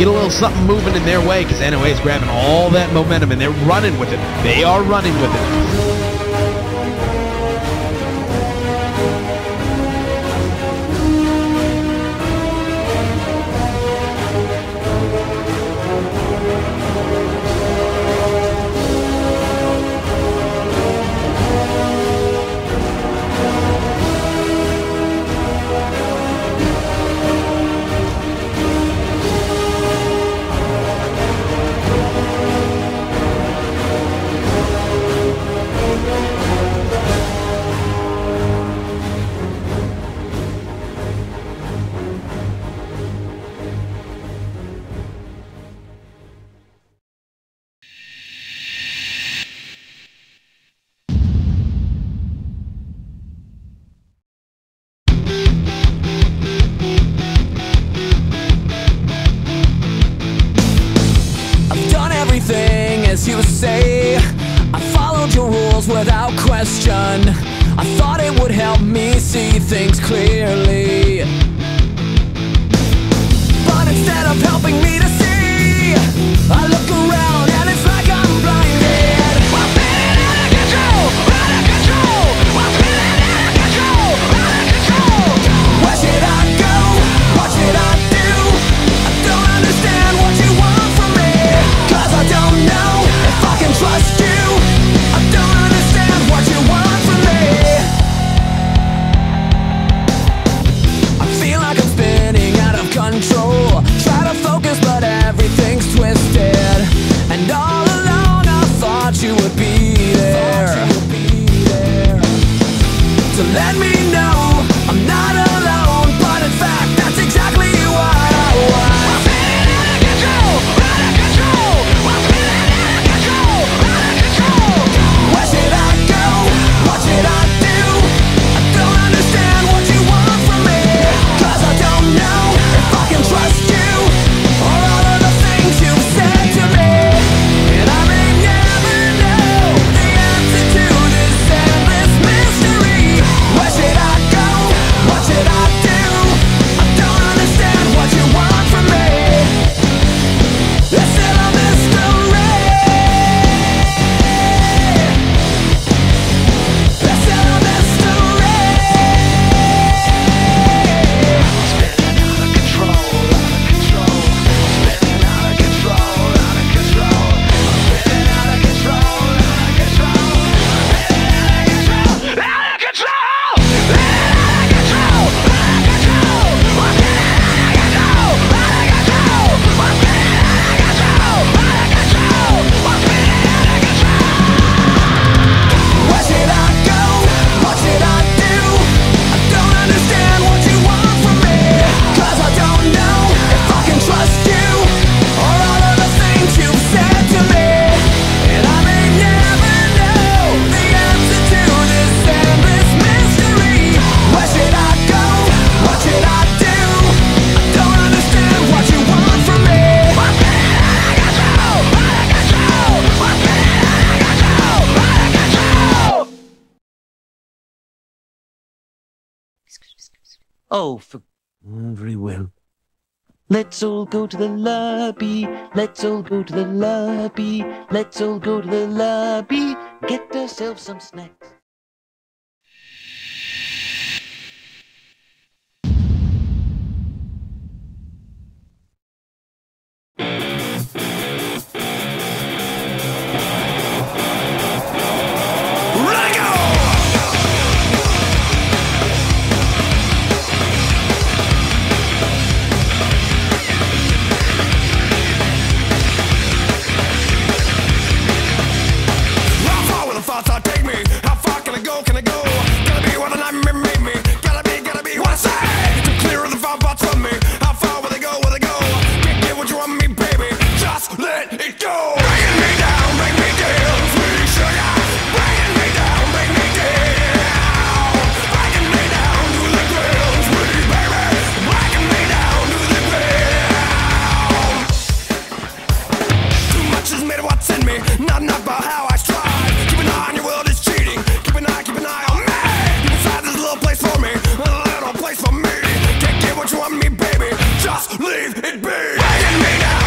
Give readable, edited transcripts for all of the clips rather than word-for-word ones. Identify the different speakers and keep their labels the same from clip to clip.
Speaker 1: get a little something moving in their way, because NoA is grabbing all that momentum and they're running with it. They are running with it.
Speaker 2: As you say, I followed your rules without question. I thought it would help me see things clearly, but instead of helping me to see, I look around and it's like I'm blinded. I'm spinning out of control, out of control. I'm spinning out of control, out of control. Where should I go? What should I do? I don't understand what you want from me, 'cause I don't know if I can trust you. I don't understand what you want from me. I feel like I'm spinning out of control. Try to focus but everything's twisted, and all alone I thought you would be there to let me know I'm not alone, but in fact that's exactly what I want. I'm spinning out of control, out of control. I'm spinning out of control, out of control. Where should I go? What should I do? I don't understand what you want from me, 'cause I don't know if I can trust you, or all of the things you've said to me. And I may never know the answer to this endless mystery. Where should I go? What should I do? I don't understand what you want from me. It's still a mystery. It's still a mystery. Spinning out of control, out of control. Spinning out of control, out of control. Spinning out of control, out of control. Spinning out of control, out of control. Spinning out of control, out of control. I'm spinning out of control, out of control. I'm spinning out of control, out of control. I'm spinning out of control. Where should I go? What should I do? I don't understand what you want from me, 'cause I don't know if I can trust you, or all of the things you've said to me. And I may never know the answer to this endless mystery. Where should I go? What should I do? I don't understand what you want from me. I'm spinning out of control, out of control. I'm spinning out of control, out of control.
Speaker 3: Oh, very well. Let's all go to the lobby. Let's all go to the lobby. Let's all go to the lobby. Get ourselves some snacks.
Speaker 4: How far will the thoughts I take me? How far can I go? Can I go? Gotta be what the nightmare made me. Gotta be what I say. To clear the thought thoughts from me. How far will they go? Will they go? Can't get what you want me, baby. Just let it go. Bringing me down, bring me down, sweet sugar. Bringing me down, bring me down. Bringing me down to the ground, sweet baby. Bringing me down to the ground. Too much is made of what's in me. Not enough about how I strive. Keep an eye on your world is cheating. Keep an eye on me. Deep inside there's a little place for me. A little place for me. Can't get what you want me, baby. Just leave it be. Bringing me down.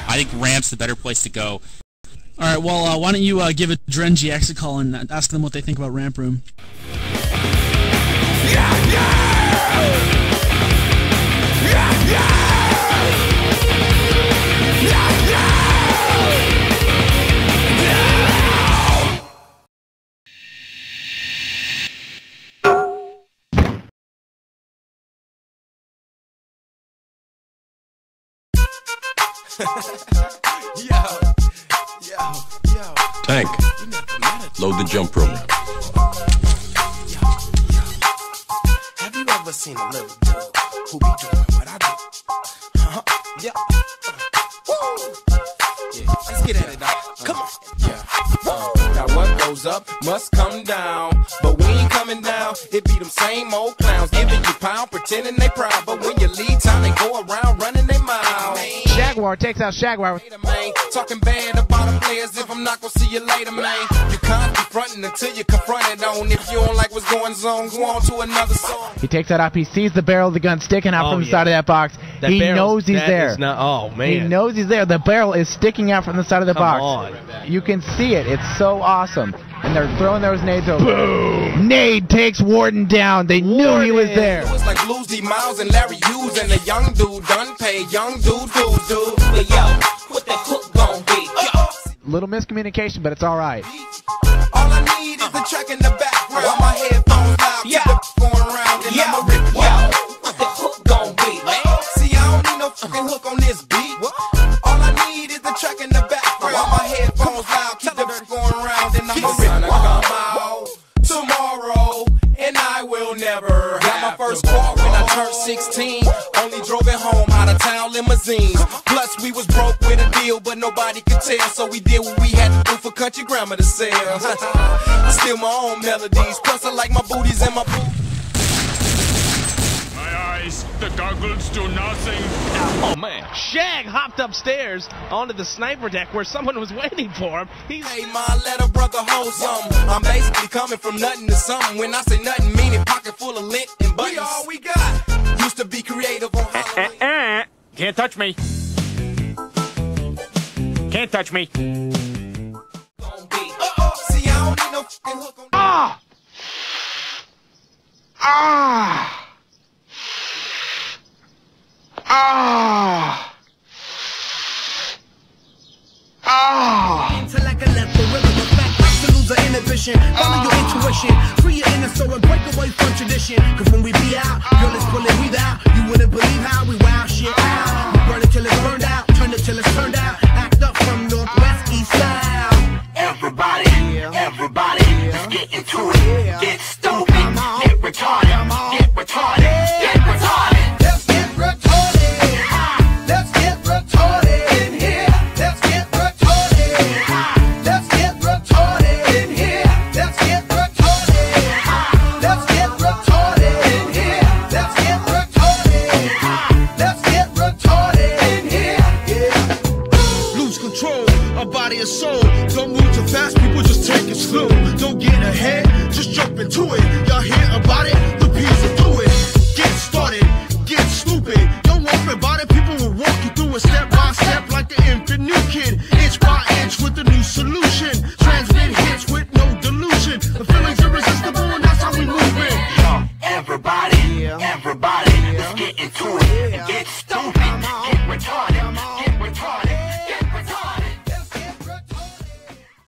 Speaker 5: I think ramp's the better place to go.
Speaker 6: All right, well, why don't you give Adren GX a call and ask them what they think about Ramp Room.
Speaker 7: Tank, load the jump program.
Speaker 2: Have you ever seen a little dude who be doing what I do? Yeah. Woo. Yeah. Let's get at it now. Come on. Yeah. Now what goes up must come down, but we ain't coming down. It be them same old clowns giving you pound, pretending they proud, but when you leave town, they go around running their mouth.
Speaker 1: shaGuar takes out shaGuar.
Speaker 2: Talking bad about the players if I'm not gonna see you later, man. You can't be fronting until you confront it on. If you don't like what's going on, go on to another song.
Speaker 1: He takes that up. He sees the barrel of the gun sticking out from the side of that box.
Speaker 8: That
Speaker 1: he knows he's there.
Speaker 8: Oh, man.
Speaker 1: He knows he's there. The barrel is sticking out from the side of the box.
Speaker 8: On.
Speaker 1: You can see it. It's so awesome. And they're throwing those nades over. Boom! Nade takes Warden down. They knew he was there.
Speaker 2: It was like Blues D. Miles and Larry Hughes and a young dude done paid young dude fools, dude. But yo, what that hook gon' be?
Speaker 1: Little miscommunication, but it's all right.
Speaker 2: All I need is the track in the background. While my headphones loud, keep the going around and I'ma rip it. Yo, what the hook gon' be? See, I don't need no fucking hook on this beat. All I need is the track in the background. While my headphones loud, keep the going around and I'ma rip it. Come out tomorrow and I will never got my first car when I turned 16. Only drove it home out of town limousine. Plus we was broke with a deal, but nobody could tell. So we did what we had to do for country grammar to sell. I steal my own melodies. Plus I like my booties and my boots.
Speaker 4: My eyes, the goggles do nothing.
Speaker 8: Oh, man. Shag hopped upstairs onto the sniper deck where someone was waiting for him. He's
Speaker 2: Hey, my letter brother hold something. I'm basically coming from nothing to something. When I say nothing, meaning pocket full of lint and buttons. We all we got. Used to be creative on Halloween.
Speaker 9: Can't touch me. Can't touch me.
Speaker 2: See, I don't need no fucking hook on.
Speaker 10: Intellect and left the rhythm of fact. To lose our inhibition. Follow your intuition. Free your inner soul and break away from tradition. Cause when we be out, girl, it's pulling we out. You wouldn't believe how we wow shit out. We burn it till it's burned out. Turn it till it's turned out. Act up from northwest, east, south.
Speaker 2: Everybody, let's get into it. Get stupid, get retarded, get retarded, get retarded. Let's get retarded. Let's get retarded in here. Let's get retarded. Let's get retarded in here. Let's get retarded. Let's get retarded in here. Let's get retarded. Let's get retarded in here. Yeah.
Speaker 10: Lose control of body and soul. Don't move too fast, people just take it slow. Don't get ahead, just jump into it. Y'all hear about it?